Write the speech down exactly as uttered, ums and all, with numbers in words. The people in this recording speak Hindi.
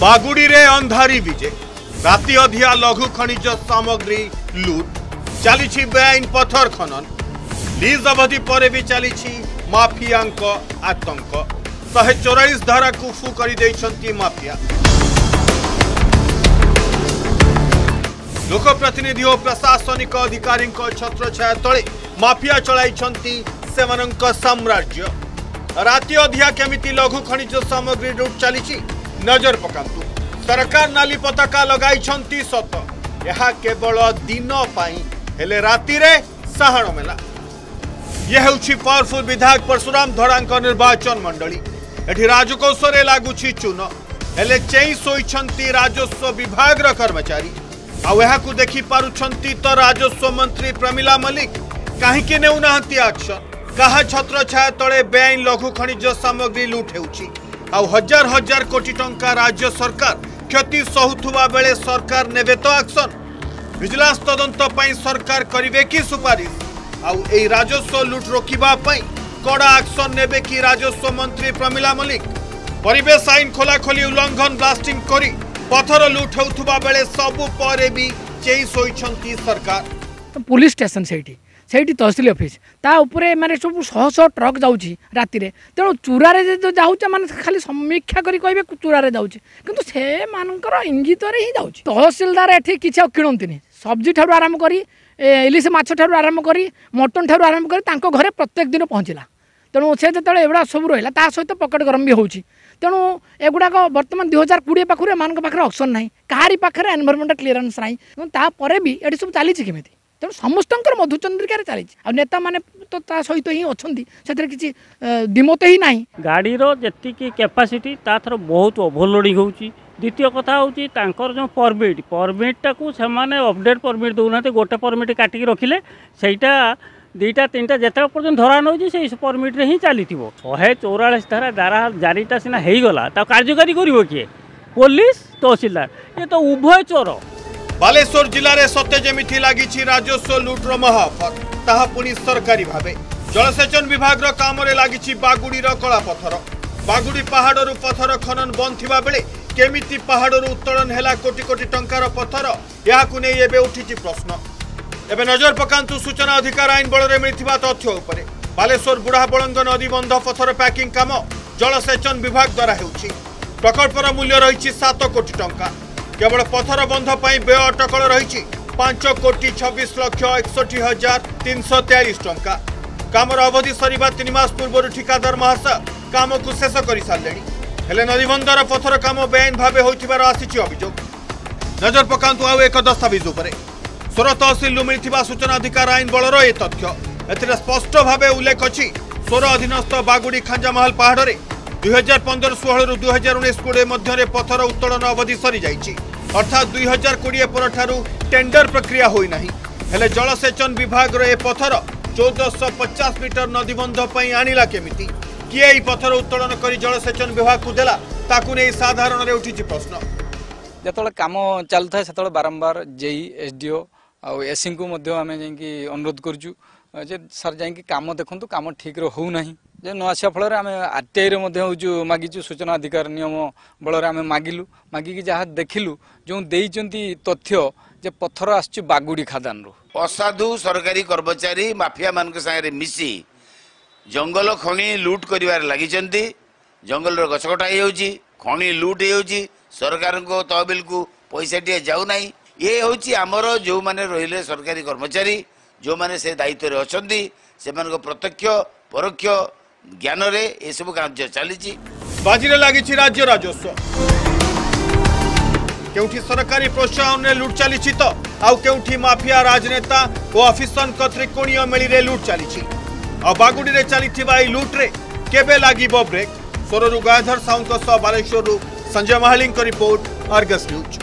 बागुड़ी रे अंधारी विजे राति अधिया लघु खनिज सामग्री लूट चली बेआईन पत्थर खनन लीज अवधि पर भी चली माफिया आतंक शहे चौरालीस धारा को फू कर माफिया। लोकप्रतिनिधि और प्रशासनिक अधिकारी छत्र छाया तले माफिया चलाई साम्राज्य राति अधिया केमिति लघु खनिज सामग्री लूट चली नजर पकांतु सरकार नाली पताका लगाई सत यह केवल दिन हेले राति रे साहण मेला। यह होछि पावरफुल विधायक परशुराम धड़ा निर्वाचन मंडली एठी राजकोष लगुच चून हेले चेई सोईछंती राजस्व विभाग कर्मचारी आउ देखि पारुछंती तो राजस्व मंत्री प्रमिला मल्लिक कहीं नेउना एक्शन कहा छत्र छाया तले बेआईन लघु खनिज सामग्री लूट होउछि आउ हजार हजार कोटी टंका राज्य सरकार क्षति सहुथुवा बेले सरकार नेबे तो एक्शन विजिलेंस तदंत पई सरकार करिवे कि सुपारिश आउ एई राजस्व लूट रोकिबा पई कड़ा एक्शन नेबे कि राजस्व मंत्री प्रमिला मल्लिक परिवेश आईन खोला खोली उल्लंघन ब्लास्टिंग करी पत्थर लूट होउथुवा बेले सबु परे भी चेई सोईछंती सरकार। पुलिस स्टेशन सेठी सेठी तहसिल ऑफिस ता उपरे माने सब शह शह ट्रक जाउची राति रे तेणु चूरारे जो जाउचे माने खाली समीक्षा करी कहबे चूरारे जाउचे किंतु से मानकर इंगित रे ही जाउची तहसिलदार एठी किछ किणंतिनी सब्जी ठारू आरंभ करी इलिस माछ ठारू आरंभ करी मटन ठारू आरंभ करी तांको घरे प्रत्येक दिन पहुँचला तेणु से जो एगुड़ा सब रहा ता सहित पकेट गरम भी होउची तेणु एगुड़ाक बर्तमान दुई हजार कोड़े पाखे मान पाखे ऑप्शन ना कहारी पाखे एनवायरमेंटल क्लीयरेंस ना तापर भी ये सब चली केमी तेणु समस्त मधुचंद्रिकार चली नेता मैंने तो ता सहित ही अच्छा से किसी दिमत ही ना गाड़ी जी कैपासीटी तार बहुत ओभरलोडिंग होउची। द्वितीय कथा होउची तांकर जो परमिट परमिटा को से अपडेट परमिट दौना गोटे परमिट काटिकी रखिले सेटा दुईटा तीन टा जिते पर्यटन धरा नौ से परमिट ही चली शहे चौरालीस धारा धारा जारीटा सीना होगला कार्यकारी कर किए पुलिस तहसिलदार ये तो उभय चोर। बालेश्वर जिले में सत्य जमी लगी राजस्व लुट्र महाफत ताहा पुणी सरकारी भावे जलसेचन विभाग काम लगी बागुड़ी कला पत्थर बागुड़ी पहाड़ पत्थर खनन बंद थिबा बेले केमिति पहाड़ उत्तोलन है कोटी कोटी टंकार पत्थर या उठी प्रश्न एवं नजर पकांतु सूचना अधिकार आईन बल मिलता तथ्य उपरे बालेश्वर बुढ़ा बलंग नदी बंध पत्थर पैकिंग काम जलसेचन विभाग द्वारा होउछि प्रकल्पर मूल्य रही सात कोटी टंका केवल पत्थर बंध पर व्यय अटकल रही पांच कोटी छब्बीस लक्ष एकसठी हजार तीन सौ तेयालीस टंका कामर अवधि सरिबा तीन मास पूर्व ठिकादार महाशय काम को शेष कर सारे हेले नदीबंधर पत्थर काम बेआईन भाव होइथिबार आसीछि अभियोग। नजर पकांतु आउ एक दस्तावेज उपरे सोर तहसिल मिलता सूचना अधिकार आईन बलर ए तथ्य ए स्पष्ट भाव उल्लेख अच्छी सोर अधीनस्थ बागुड़ी खांजामहल पहाड़ में दुई हजार पंदर षोह रु दुई हजार उन्नीस कोड़े मध्य पत्थर उत्तोलन अवधि सरी जाइछि अर्थात दुई हजार कोड़े पर टेंडर प्रक्रिया होना हेले जलसेचन विभाग ए पत्थर चौदह पचास मीटर नदीबंध आणला केमिति किए पत्थर उत्तोलन कर जलसेचन विभाग को देला ताकू नहीं साधारण रे उठी प्रश्न जो काम चलता है से बारंबार जेई एसडीओ आउ एससी को आम जा अनुरोध करुँ सर जा कम देखु कम ठीक हो ना जे न आसा फल आम आरटीआई मागिचु सूचना अधिकार नियम बल आम मागिलु मागिकी जहाँ देखिलु जो देइचंती तथ्य जे पत्थर आसु बागुड़ी खादान रु असाधु सरकारी कर्मचारी माफिया मान सागे मिसी जंगल खनि लुट कर लगी जंगल गछ कटाई होची खनि लुट हो सरकार को तहबिल को पैसा टे जाऊना ये हूँ आमर जो मैंने रहिले सरकारी कर्मचारी जो मैंने से दायित्व अच्छा से प्रत्यक्ष परोक्ष ज्ञान रे ये सब कार्य चली बाजी लगी राज्य राजस्व केउठी सरकारी प्रोत्साहन रे लुट चली तो आउ केउठी माफिया राजनेता और अफिसन त्रिकोणीय मेली लुट चली बागुड़ी रे चली लुट रे केबे लागिबो ब्रेक सोरु गायधर साउंड Baleshwar Sanjay Mahaling report Argus news.